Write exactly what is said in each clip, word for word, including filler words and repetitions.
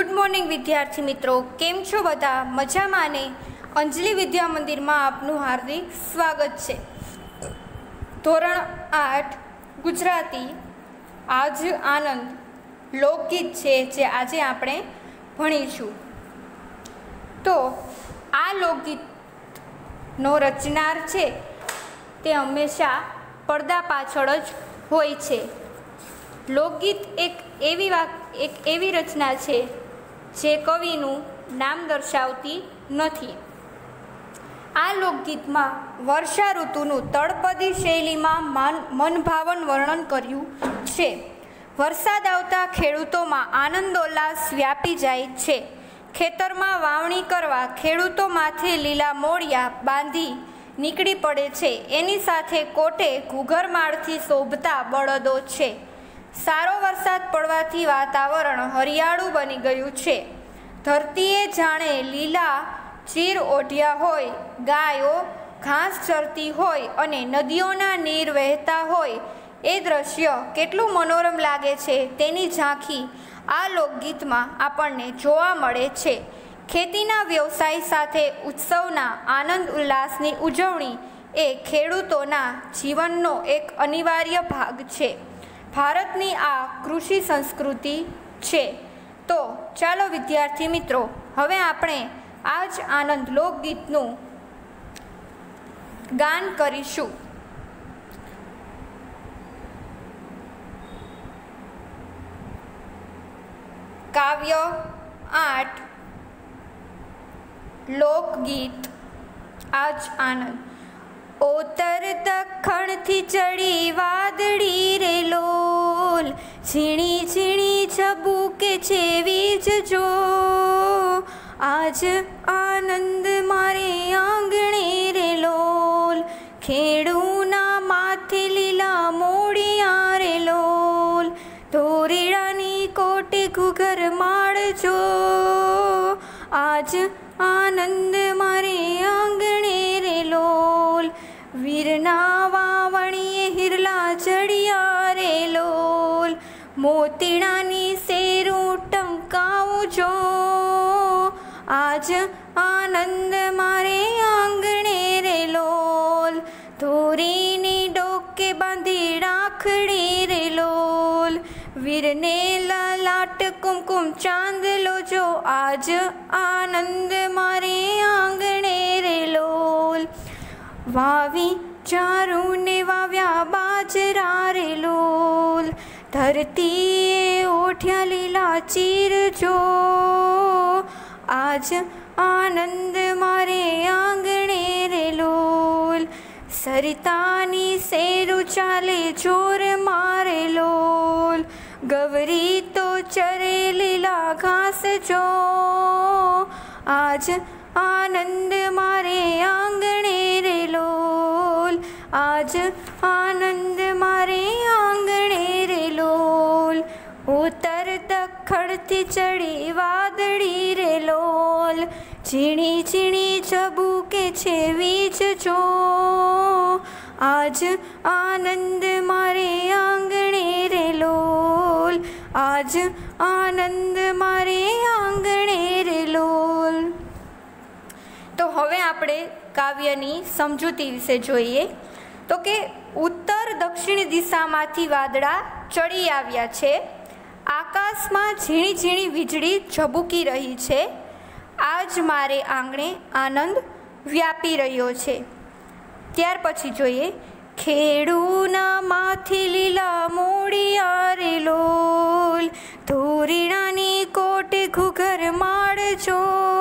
Good morning विद्यार्थी मित्रों, केम छो बधा मजामां ने? अंजलि विद्या मंदिर में आपनु हार्दिक स्वागत है। धोरण आठ गुजराती आज आनंद लोकगीत है जे आजे आपणे भणीशुं। तो आ लोकगीत नो रचनार छे ते हमेशा પડદા પાછળ જ હોય છે। લોકગીત એક એવી વાક એક એવી રચના છે જે કવિનું નામ દર્શાવતી નથી। આ લોકગીતમાં વર્ષા ઋતુનું તળપદી શૈલીમાં મનભાવન વર્ણન કર્યું છે। વરસાદ આવતા ખેડૂતોમાં આનંદોલ્લાસ વ્યાપી જાય છે। ખેતરમાં વાવણી કરવા ખેડૂતો માથે લીલા મોળિયા બાંધી નીકળી પડે છે। એની સાથે કોટે ઘૂઘરમાળથી શોભતા બળદો છે। સારો વરસાદ પડવાથી વાતાવરણ હરિયાળું બની ગયું છે। ધરતીએ જાણે લીલા ચીર ઓઢ્યા હોય, ગાયો ઘાસ ચરતી હોય અને નદીઓના નીર વહેતા હોય એ દ્રશ્ય કેટલું મનોરમ લાગે છે તેની ઝાંખી આ લોકગીતમાં આપણને જોવા મળે છે। ખેતીના વ્યવસાય સાથે ઉત્સવના આનંદ ઉલ્લાસની ઉજવણી એ ખેડૂતોના જીવનનો એક અનિવાર્ય ભાગ છે। ભારતની આ કૃષિ સંસ્કૃતિ છે। તો ચાલો વિદ્યાર્થી મિત્રો, હવે આપણે આ જ આનંદ લોકગીતનું ગાન કરીશું। કાવ્ય આઠ લોકગીત આજ આનંદ। ઓતર દખણ થી ચડી વાદળી રે લોલ, ઝીણી ઝીણી છબૂકે છે વીજ જો, આજ આનંદ મારે આંગણે રે લોલ, ખેડૂના માથે લીલા મોડિયા રે લોલ, ધોરીડાની કોટે ઘૂઘર માળજો, આજ આનંદ મારે આંગણે રે લોલ, વીરના વાવણીએ હિરલા ચડિયા રે લોલ, મોતીડાની શેરું ટંકાવું જો, આજ આનંદ મારે આંગણે રે લોલ, ધોરીની ડોકે બાંધી રાખડી રે લોલ, વીરને લલાટ કુમકુમ ચાંદલો જો, આજ આનંદ મારે આંગણે રે લોલ, વાવી ચારુને વાવ્યા બાજરા રે લોલ, ધરતીએ ઓઠ્યા લીલા ચીર જો, આજ આનંદ મારે આંગણે રે લોલ, સરિતાની શેરું ચાલે જોર મારે લોલ, ગવરી તો ચરે લીલા ઘાસ જો, આજ આનંદ મારે આંગણે રે લોલ, આજ આનંદ મારે આંગણે રે લોલ, ઉત્તર દખણથી ચડી વાદળી રે લોલ, ઝીણી ઝીણી છબૂકે છે વીજ જો, આજ આનંદ મારે આંગણે રે લોલ, આજ આનંદ મારે આંગણે રે લોલ। તો હવે આપણે કાવ્યની સમજૂતી વિશે જોઈએ। તો કે ઉત્તર દક્ષિણ દિશામાંથી વાદળા ચડી આવ્યા છે, આકાશમાં ઝીણી ઝીણી વીજળી ઝબૂકી રહી છે, આજ મારે આંગણે આનંદ વ્યાપી રહ્યો છે। ત્યાર પછી જોઈએ, ખેડૂના માથે લીલા મોડિયા રે લોલ, ધોરીડાની કોટે ઘૂઘર માળજો,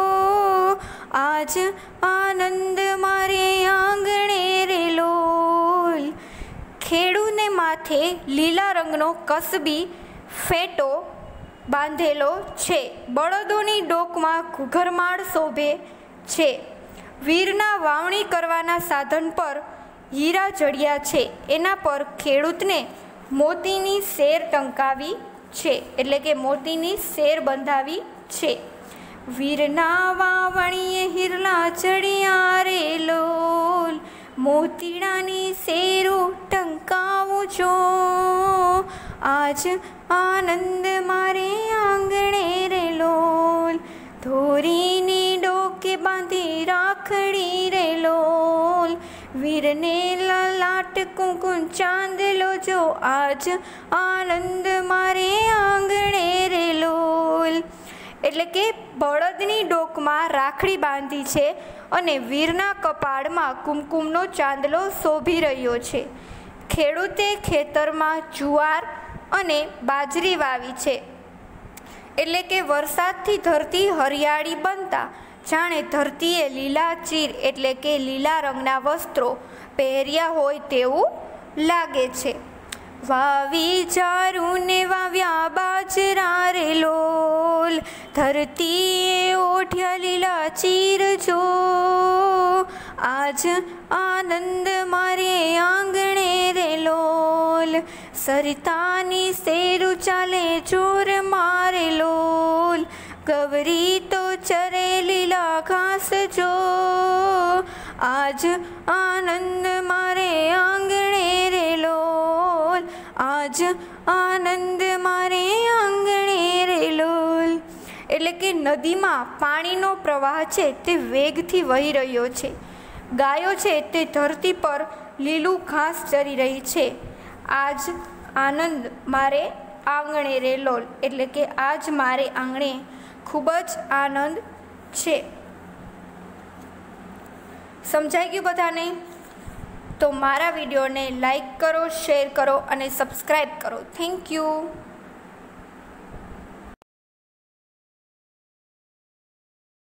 આજ આનંદ મારે આંગણે રે લોલ। ખેડૂને માથે લીલા રંગનો કસબી ફેટો બાંધેલો છે, બળદોની ડોકમાં ઘૂઘરમાળ શોભે છે, વીરના વાવણી કરવાના સાધન પર હીરા જડ્યા છે, એના પર ખેડૂતને મોતીની શેર ટંકાવી છે, એટલે કે મોતીની શેર બંધાવી છે, વીરના વાવણીએ હિરલા ચડિયા રે લોલ, મોતીડાની શેરું ટંકાવું જો, આજ આનંદ મારે આંગણે રે લોલ, ધોરીની ડોકે બાંધી રાખડી રે લોલ, વીરને લલાટ કુંકુમ ચાંદલો જો, આજ આનંદ મારે આંગણે રે લોલ. એટલે કે બળદની ડોકમાં રાખડી બાંધી છે અને વીરના કપાળમાં કુમકુમનો ચાંદલો શોભી રહ્યો છે. ખેડૂતે ખેતરમાં જુવાર અને બાજરી વાવી છે. એટલે કે વરસાદથી ધરતી હરિયાળી બનતા જાણે ધરતીએ લીલા ચીર એટલે કે લીલા રંગના વસ્ત્રો પહેર્યા હોય તેવું લાગે છે. વાવી જારુને વાવ્યા બાજરા રે લોલ, ધરતીએ ઓઢ્યા લીલા ચીર જો, આજ આનંદ મારે આંગણે રે લોલ, સરિતાની શેરું ચાલે જોર મારે લોલ, ગવરી તો ચરે લીલા ઘાસ જો, આજ આનંદ મારે આંગણે રે લોલ, આજ આનંદ મારે આંગણે રે લોલ. એટલે કે નદીમાં પાણીનો પ્રવાહ છે તે વેગથી વહી રહ્યો છે. ગાયો છે તે ધરતી પર લીલું ઘાસ ચરી રહી છે. આજ આનંદ મારે આંગણે રે લોલ, એટલે કે આજ મારે આંગણે ખૂબ જ આનંદ છે. સમજાઈ ગયું બધાને? તો મારા વિડીયોને લાઈક કરો, શેર કરો અને સબસ્ક્રાઈબ કરો. Thank you.